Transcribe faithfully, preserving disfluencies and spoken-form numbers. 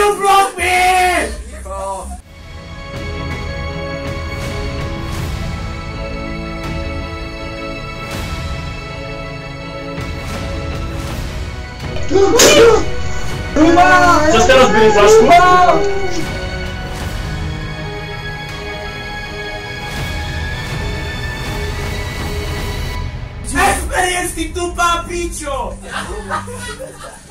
you broke me! Co teraz byli zaszło? Experience di tu papiccio!